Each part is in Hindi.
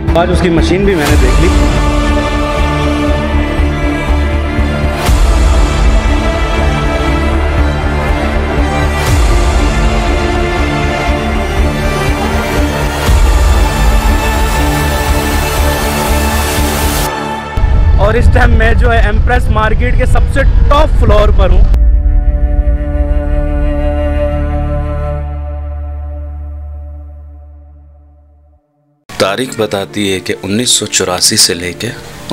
आज उसकी मशीन भी मैंने देख ली। और इस टाइम मैं जो है एम्प्रेस मार्केट के सबसे टॉप फ्लोर पर हूँ। तारीख बताती है कि 1984 से लेके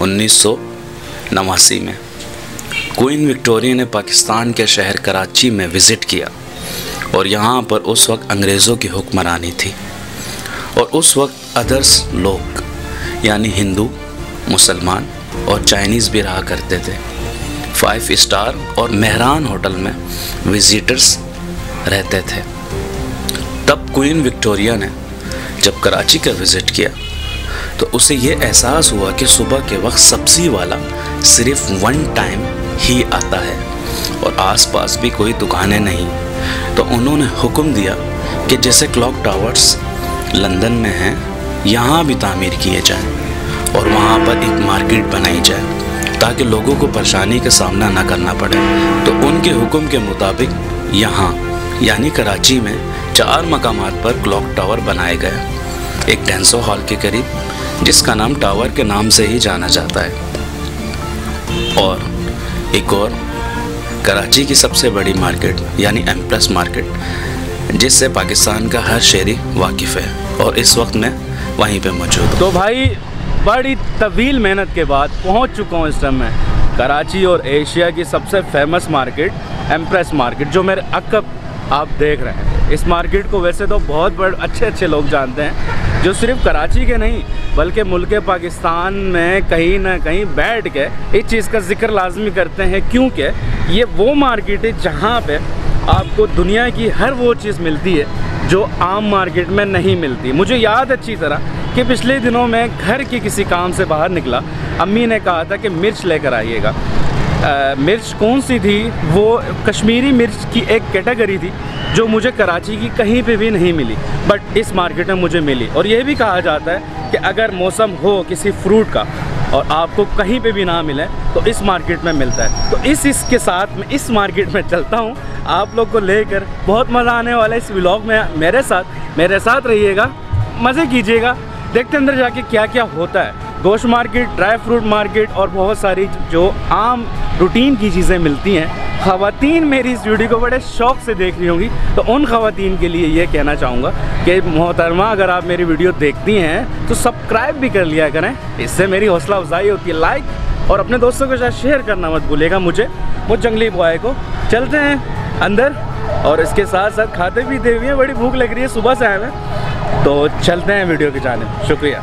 1989 में क्वीन विक्टोरिया ने पाकिस्तान के शहर कराची में विज़िट किया और यहाँ पर उस वक्त अंग्रेज़ों की हुक्मरानी थी और उस वक्त अदर्स लोग यानी हिंदू, मुसलमान और चाइनीज़ भी रहा करते थे। 5 स्टार और मेहरान होटल में विजिटर्स रहते थे। तब क्वीन विक्टोरिया ने जब कराची का विज़िट किया तो उसे ये एहसास हुआ कि सुबह के वक्त सब्ज़ी वाला सिर्फ 1 टाइम ही आता है और आसपास भी कोई दुकानें नहीं। तो उन्होंने हुक्म दिया कि जैसे क्लॉक टावर्स लंदन में हैं, यहाँ भी तामीर किए जाएं और वहाँ पर एक मार्केट बनाई जाए ताकि लोगों को परेशानी का सामना ना करना पड़े। तो उनके हुक्म के मुताबिक यहाँ यानी कराची में 4 मकामात पर क्लॉक टावर बनाए गए। एक डेंसो हॉल के करीब जिसका नाम टावर के नाम से ही जाना जाता है, और एक और कराची की सबसे बड़ी मार्केट यानी एम्प्रेस मार्केट जिससे पाकिस्तान का हर शहरी वाकिफ़ है और इस वक्त मैं वहीं पे मौजूद हूँ। तो भाई बड़ी तवील मेहनत के बाद पहुंच चुका हूँ इस टाइम मैं कराची और एशिया की सबसे फेमस मार्केट एम्प्रेस मार्केट जो मेरे अकब आप देख रहे हैं। इस मार्केट को वैसे तो बहुत बड़े अच्छे लोग जानते हैं जो सिर्फ कराची के नहीं बल्कि मुल्क पाकिस्तान में कहीं ना कहीं बैठ के इस चीज़ का जिक्र लाजमी करते हैं, क्योंकि ये वो मार्केट है जहाँ पे आपको दुनिया की हर वो चीज़ मिलती है जो आम मार्केट में नहीं मिलती। मुझे याद अच्छी तरह कि पिछले दिनों में घर के किसी काम से बाहर निकला, अम्मी ने कहा था कि मिर्च लेकर आइएगा। मिर्च कौन सी थी? वो कश्मीरी मिर्च की एक कैटेगरी थी जो मुझे कराची की कहीं पे भी नहीं मिली, बट इस मार्केट में मुझे मिली। और यह भी कहा जाता है कि अगर मौसम हो किसी फ्रूट का और आपको कहीं पे भी ना मिले तो इस मार्केट में मिलता है। तो इसके साथ मैं इस मार्केट में चलता हूँ, आप लोग को लेकर बहुत मज़ा आने वाला है। इस व्लॉग में मेरे साथ रहिएगा, मज़े कीजिएगा, देखते अंदर जाके क्या क्या होता है। गोश्त मार्केट, ड्राई फ्रूट मार्केट और बहुत सारी जो आम रूटीन की चीज़ें मिलती हैं। ख़वातीन मेरी इस वीडियो को बड़े शौक़ से देख रही होंगी, तो उन ख़वातीन के लिए ये कहना चाहूँगा कि मोहतरमा अगर आप मेरी वीडियो देखती हैं तो सब्सक्राइब भी कर लिया करें, इससे मेरी हौसला अफजाई होती है। लाइक और अपने दोस्तों के साथ शेयर करना मत भूलिएगा मुझ जंगली बॉय को। चलते हैं अंदर और इसके साथ साथ खाते पीते हुए बड़ी भूख लग रही है, सुबह से आए हैं, तो चलते हैं वीडियो की जानिब। शुक्रिया।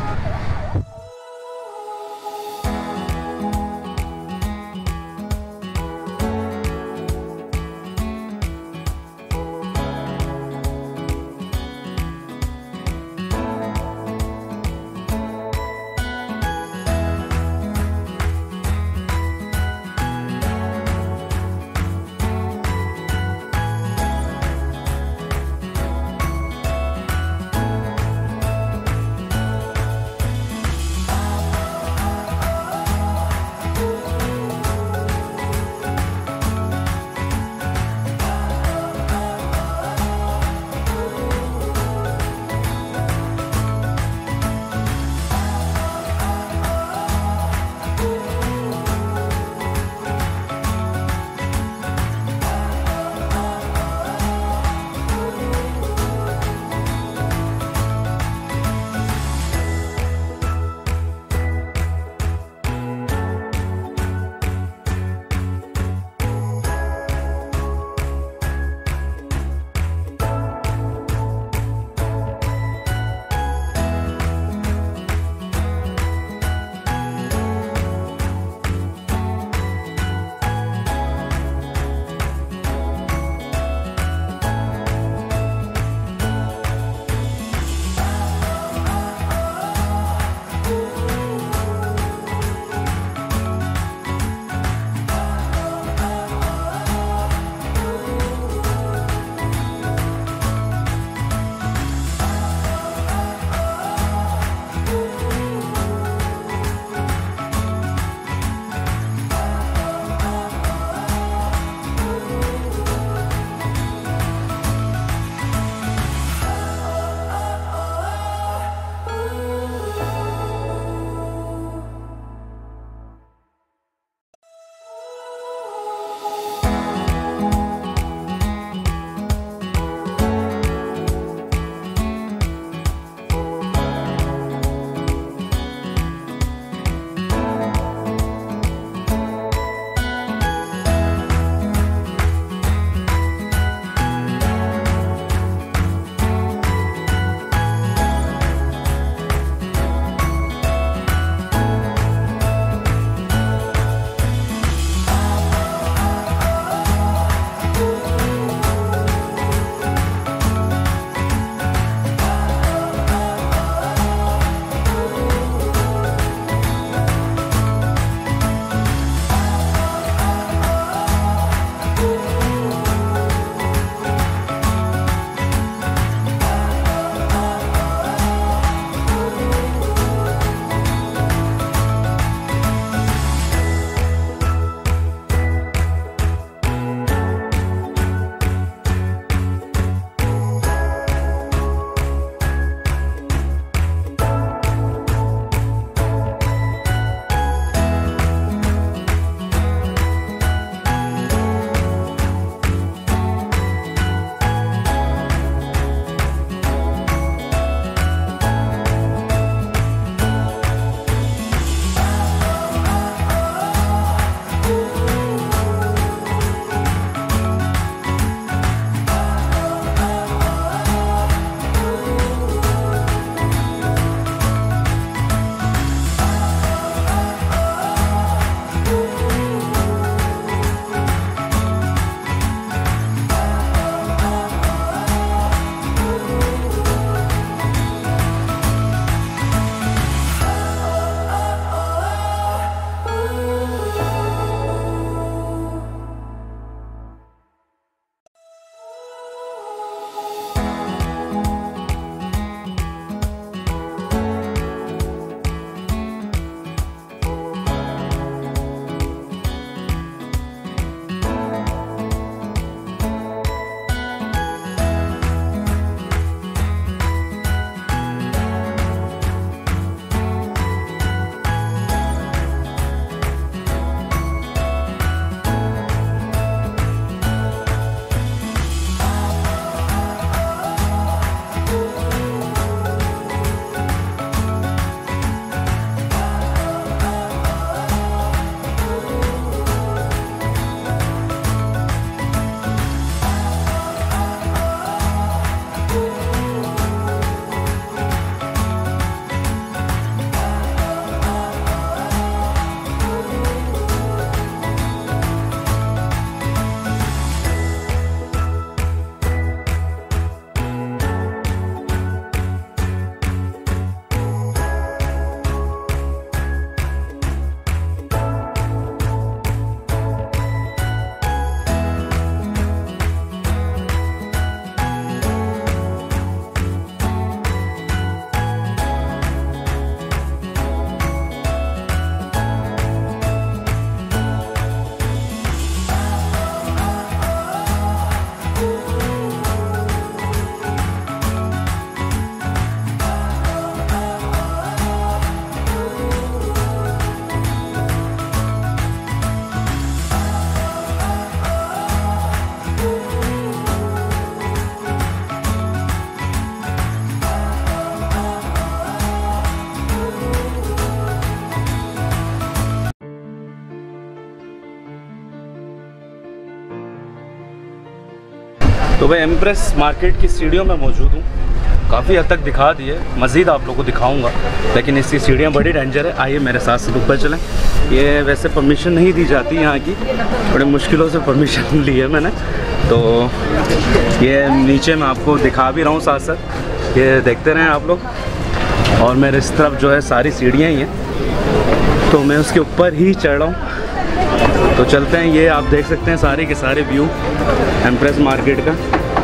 तो भाई एम्प्रेस मार्केट की सीढ़ियों में मौजूद हूँ। काफ़ी हद तक दिखा दिए, मज़ीद आप लोगों को दिखाऊंगा, लेकिन इसकी सीढ़ियाँ बड़ी डेंजर है। आइए मेरे साथ से ऊपर चलें। ये वैसे परमिशन नहीं दी जाती यहाँ की, बड़ी मुश्किलों से परमिशन ली है मैंने। तो ये नीचे मैं आपको दिखा भी रहा हूँ साथ साथ, ये देखते रहें आप लोग। और मेरे इस तरफ जो है सारी सीढ़ियाँ ही हैं, तो मैं उसके ऊपर ही चढ़ रहा हूँ। तो चलते हैं। ये आप देख सकते हैं सारे के सारे व्यू एम्प्रेस मार्केट का।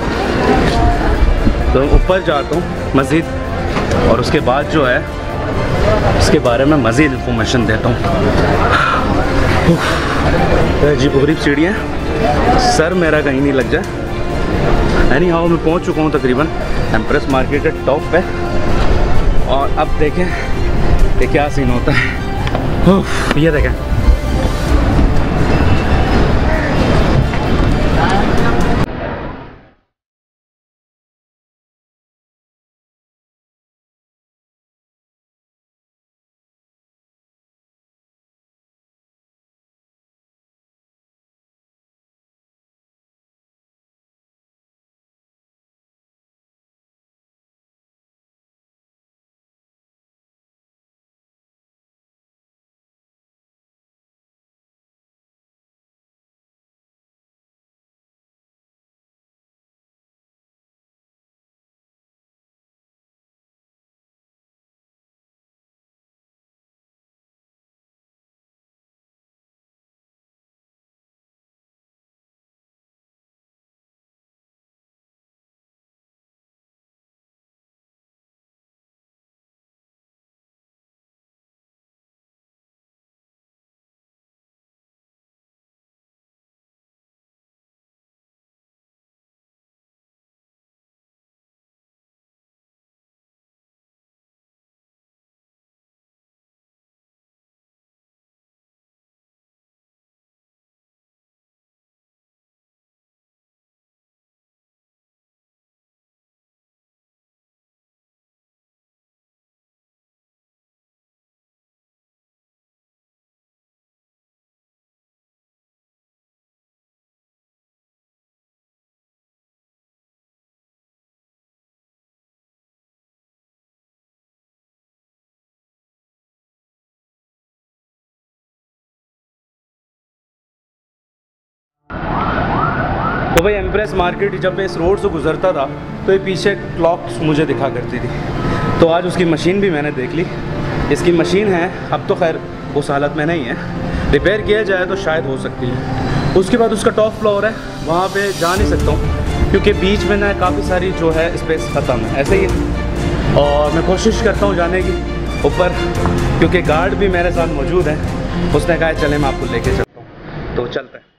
तो ऊपर जाता हूँ मज़ीद, और उसके बाद जो है इसके बारे में मज़ीद इंफॉर्मेशन देता हूँ। अजीब गरीब सीढ़ियाँ, सर मेरा कहीं नहीं लग जाए। एनी हाउ मैं पहुँच चुका हूँ तकरीबन एम्प्रेस मार्केट के टॉप पे। और अब देखें ये क्या सीन होता है। ये देखें, तो भाई एम्प्रेस मार्केट जब मैं इस रोड से गुजरता था तो ये पीछे क्लॉक्स मुझे दिखा करती थी। तो आज उसकी मशीन भी मैंने देख ली। इसकी मशीन है, अब तो खैर उस हालत में नहीं है, रिपेयर किया जाए तो शायद हो सकती है। उसके बाद उसका टॉप फ्लोर है, वहाँ पे जा नहीं सकता हूँ क्योंकि बीच में ना काफ़ी सारी जो है स्पेस ख़त्म है, ऐसे ही है। और मैं कोशिश करता हूँ जाने की ऊपर, क्योंकि गार्ड भी मेरे साथ मौजूद है। उसने कहा चले मैं आपको लेके चलता हूँ, तो चलते हैं।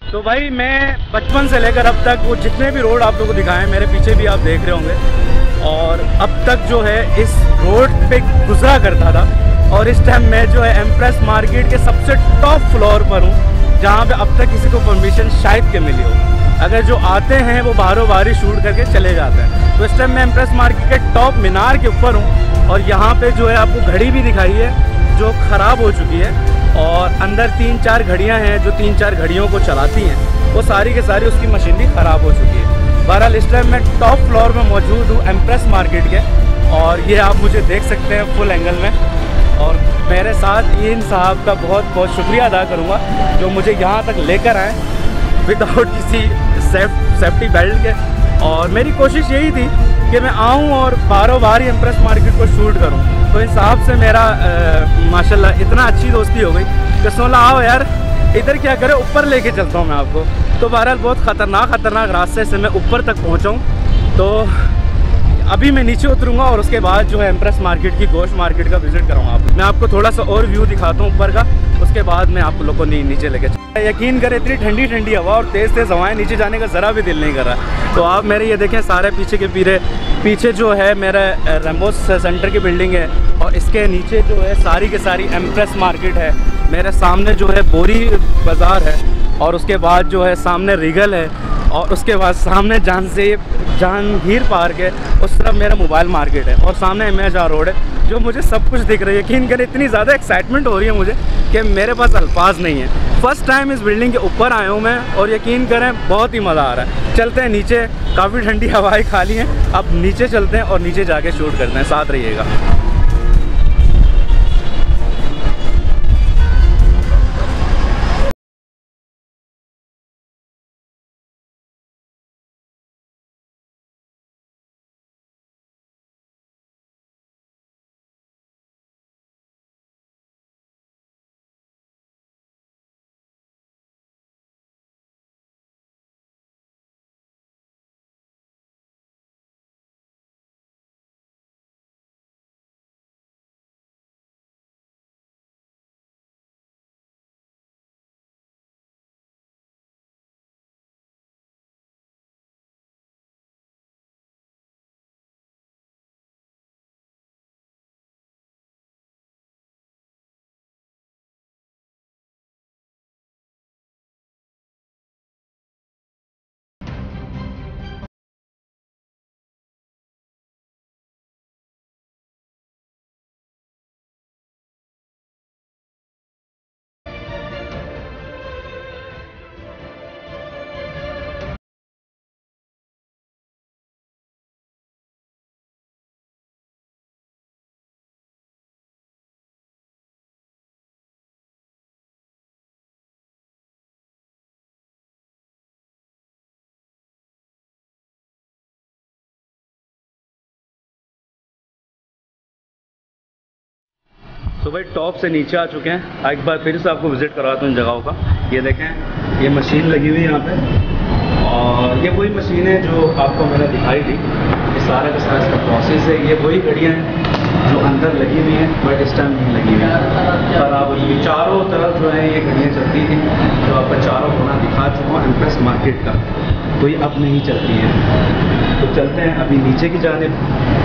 तो भाई मैं बचपन से लेकर अब तक वो जितने भी रोड आप लोगों को दिखाए हैं, मेरे पीछे भी आप देख रहे होंगे, और अब तक जो है इस रोड पे गुजरा करता था। और इस टाइम मैं जो है एम्प्रेस मार्केट के सबसे टॉप फ्लोर पर हूँ, जहाँ पे अब तक किसी को परमिशन शायद के मिली हो। अगर जो आते हैं वो बाहरों बाहर ही शूट करके चले जाते हैं। तो इस टाइम मैं एम्प्रेस मार्केट के टॉप मीनार के ऊपर हूँ, और यहाँ पे जो है आपको घड़ी भी दिखाई है जो ख़राब हो चुकी है, और अंदर 3-4 घड़ियाँ हैं जो 3-4 घड़ियों को चलाती हैं, वो सारी के सारी उसकी मशीनरी ख़राब हो चुकी है। बहरहाल इस टाइम मैं टॉप फ्लोर में मौजूद हूँ एम्प्रेस मार्केट के, और ये आप मुझे देख सकते हैं फुल एंगल में। और मेरे साथ इन साहब का बहुत बहुत शुक्रिया अदा करूँगा जो मुझे यहाँ तक लेकर आए विदाउट किसी सेफ्टी बेल्ट के। और मेरी कोशिश यही थी कि मैं आऊँ और बारों बार ही एम्प्रेस मार्केट को शूट करूँ। तो इन साहब से मेरा माशाल्लाह इतना अच्छी दोस्ती हो गई कि सोला आओ यार इधर क्या करे, ऊपर लेके चलता हूँ मैं आपको। तो बहरहाल बहुत ख़तरनाक रास्ते से मैं ऊपर तक पहुँचा हूँ। तो अभी मैं नीचे उतरूँगा और उसके बाद जो है एम्प्रेस मार्केट की गोश्त मार्केट का विज़िट करूँगा। मैं आपको थोड़ा सा और व्यू दिखाता हूँ ऊपर का, उसके बाद मैं आप लोगों को नीचे लेके यकीन करें इतनी ठंडी ठंडी हवा और तेज़ हवाएं, नीचे जाने का ज़रा भी दिल नहीं कर रहा। तो आप मेरे ये देखें सारे पीछे जो है मेरा रेम्बो सेंटर की बिल्डिंग है, और इसके नीचे जो है सारी के सारी एम्प्रेस मार्केट है। मेरे सामने जो है बोरी बाज़ार है, और उसके बाद जो है सामने रीगल है, और उसके बाद सामने जहांगीर पार्क है, उस तरफ मेरा मोबाइल मार्केट है, और सामने एमएचआर रोड है। जो मुझे सब कुछ दिख रही है, यकीन करें इतनी ज़्यादा एक्साइटमेंट हो रही है मुझे कि मेरे पास अल्फाज नहीं है। फ़र्स्ट टाइम इस बिल्डिंग के ऊपर आया हूँ मैं, और यकीन करें बहुत ही मज़ा आ रहा है। चलते हैं नीचे, काफ़ी ठंडी हवाएं खाली हैं, अब नीचे चलते हैं और नीचे जाके शूट करते हैं, साथ रहिएगा। तो भाई टॉप से नीचे आ चुके हैं, एक बार फिर से आपको विज़िट करवाता हूँ इन जगहों का। ये देखें, ये मशीन लगी हुई है यहाँ पे, और ये वही मशीन है जो आपको मैंने दिखाई थी। ये सारा का सारा इसका प्रोसेस है। ये वही घड़ियाँ हैं जो अंदर लगी हुई हैं, बट इस टाइम नहीं लगी हुई है। पर आप ये चारों तरफ जो है ये घड़ियाँ चलती थी, तो आपको चारों कोना दिखा चुका हूँ एम्प्रेस मार्केट का, तो ये अब नहीं चलती है। तो चलते हैं अभी नीचे की जानिब।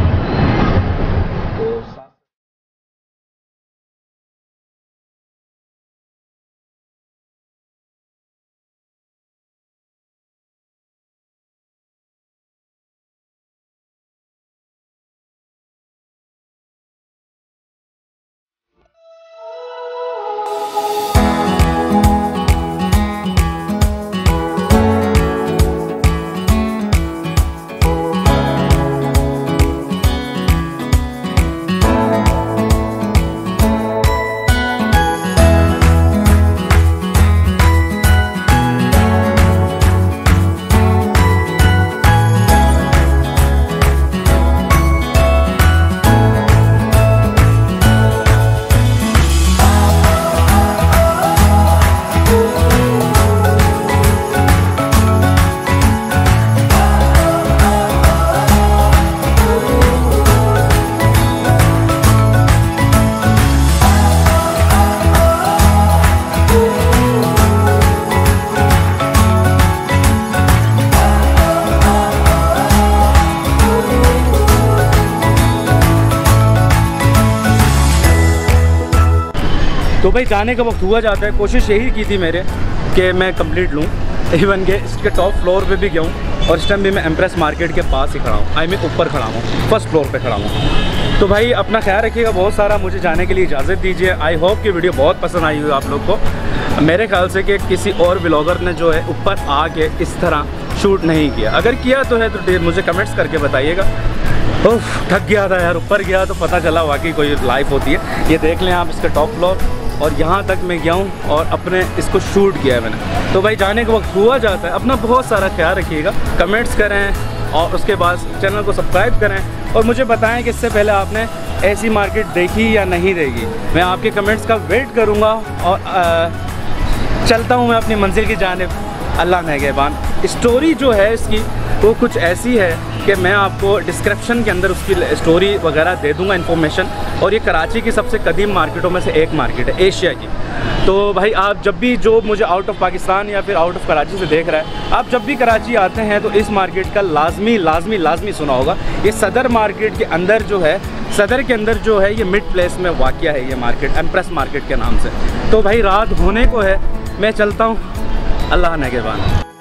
भाई जाने का वक्त हुआ जाता है। कोशिश यही की थी मेरे कि मैं कंप्लीट लूँ, इवन के इसके टॉप फ्लोर पे भी गया हूँ और इस टाइम भी मैं एम्प्रेस मार्केट के पास ही खड़ा हूँ, आई मीन ऊपर खड़ा हूँ, फर्स्ट फ्लोर पे खड़ा हूँ। तो भाई अपना ख्याल रखिएगा, बहुत सारा मुझे जाने के लिए इजाज़त दीजिए। आई होप कि वीडियो बहुत पसंद आई हुई आप लोग को। मेरे ख्याल से कि किसी और व्लॉगर ने जो है ऊपर आके इस तरह शूट नहीं किया, अगर किया तो है तो मुझे कमेंट्स करके बताइएगा। उफ, थक गया था यार, ऊपर गया तो पता चला वाकई कोई लाइफ होती है। ये देख लें आप इसका टॉप फ्लोर, और यहाँ तक मैं गया हूँ और अपने इसको शूट किया है मैंने। तो भाई जाने का वक्त हुआ जाता है, अपना बहुत सारा ख्याल रखिएगा, कमेंट्स करें और उसके बाद चैनल को सब्सक्राइब करें और मुझे बताएं कि इससे पहले आपने ऐसी मार्केट देखी या नहीं देखी। मैं आपके कमेंट्स का वेट करूँगा और चलता हूँ मैं अपनी मंजिल की जानिब। अल्लाह नेगहबान। स्टोरी जो है इसकी वो कुछ ऐसी है कि मैं आपको डिस्क्रिप्शन के अंदर उसकी स्टोरी वगैरह दे दूंगा, इन्फॉर्मेशन। और ये कराची की सबसे कदीम मार्केटों में से एक मार्केट है एशिया की। तो भाई आप जब भी, जो मुझे आउट ऑफ पाकिस्तान या फिर आउट ऑफ कराची से देख रहा है, आप जब भी कराची आते हैं तो इस मार्केट का लाजमी सुना होगा। ये सदर मार्केट के अंदर जो है, सदर के अंदर जो है, ये मिड प्लेस में वाक़या है ये मार्केट, एम्प्रेस मार्केट के नाम से। तो भाई रात होने को है, मैं चलता हूँ। अल्लाह नेगहबान।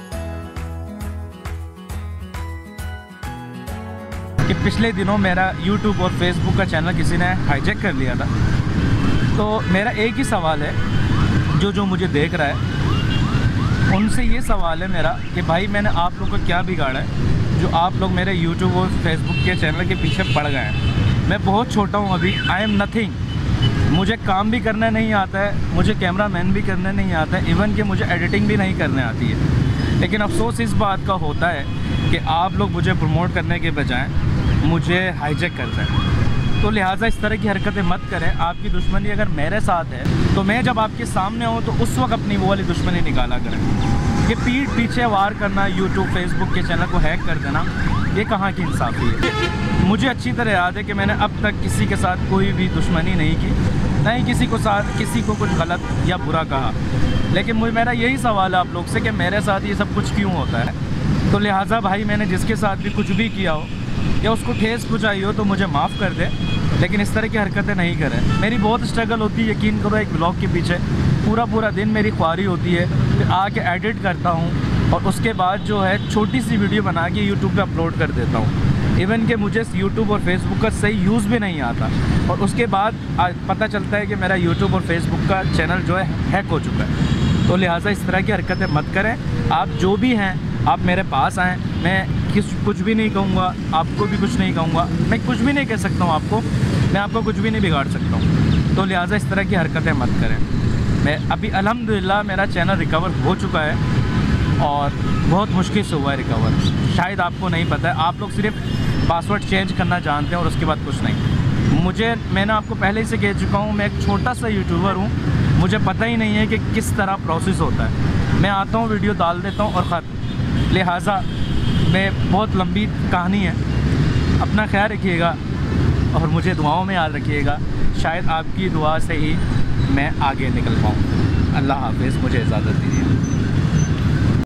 कि पिछले दिनों मेरा YouTube और Facebook का चैनल किसी ने हाईजैक कर लिया था। तो मेरा एक ही सवाल है, जो मुझे देख रहा है उनसे ये सवाल है मेरा कि भाई मैंने आप लोग को क्या बिगाड़ा है जो आप लोग मेरे YouTube और Facebook के चैनल के पीछे पड़ गए हैं। मैं बहुत छोटा हूँ अभी, आई एम नथिंग। मुझे काम भी करना नहीं आता है, मुझे कैमरा मैन भी करने नहीं आता है, इवन कि मुझे एडिटिंग भी नहीं करने आती है। लेकिन अफसोस इस बात का होता है कि आप लोग मुझे प्रमोट करने के बजाय मुझे हाईजैक करते हैं। तो लिहाजा इस तरह की हरकतें मत करें। आपकी दुश्मनी अगर मेरे साथ है तो मैं जब आपके सामने हूँ तो उस वक्त अपनी वो वाली दुश्मनी निकाला करें। ये पीठ पीछे वार करना, यूट्यूब फेसबुक के चैनल को हैक कर देना, ये कहाँ की इंसाफ़ी है। मुझे अच्छी तरह याद है कि मैंने अब तक किसी के साथ कोई भी दुश्मनी नहीं की, ना ही किसी को कुछ गलत या बुरा कहा। लेकिन मेरा यही सवाल है आप लोग से कि मेरे साथ ये सब कुछ क्यों होता है। तो लिहाजा भाई मैंने जिसके साथ भी कुछ भी किया हो या उसको ठेस पहुँचाई हो तो मुझे माफ़ कर दे, लेकिन इस तरह की हरकतें नहीं करें। मेरी बहुत स्ट्रगल होती है, यकीन करो, एक ब्लॉग के पीछे पूरा दिन मेरी ख्वारी होती है। फिर आके एडिट करता हूँ और उसके बाद जो है छोटी सी वीडियो बना के यूट्यूब पे अपलोड कर देता हूँ। इवन कि मुझे यूट्यूब और फेसबुक का सही यूज़ भी नहीं आता, और उसके बाद पता चलता है कि मेरा यूट्यूब और फेसबुक का चैनल जो है हैक हो चुका है। तो लिहाजा इस तरह की हरकतें मत करें। आप जो भी हैं आप मेरे पास आएँ, मैं कुछ भी नहीं कहूँगा, आपको भी कुछ नहीं कहूँगा, मैं कुछ भी नहीं कह सकता हूँ आपको, मैं आपको कुछ भी नहीं बिगाड़ सकता हूँ। तो लिहाजा इस तरह की हरकतें मत करें। मैं अभी अल्हम्दुलिल्लाह मेरा चैनल रिकवर हो चुका है और बहुत मुश्किल से हुआ है रिकवर। शायद आपको नहीं पता है, आप लोग सिर्फ पासवर्ड चेंज करना जानते हैं और उसके बाद कुछ नहीं। मैंने आपको पहले ही से कह चुका हूँ, मैं एक छोटा सा यूट्यूबर हूँ, मुझे पता ही नहीं है कि किस तरह प्रोसेस होता है। मैं आता हूँ, वीडियो डाल देता हूँ और ख़त्म। लिहाजा मैं बहुत लंबी कहानी है। अपना ख्याल रखिएगा और मुझे दुआओं में याद रखिएगा। शायद आपकी दुआ से ही मैं आगे निकल पाऊँ। अल्लाह हाफ़िज़, मुझे इजाज़त दीजिए।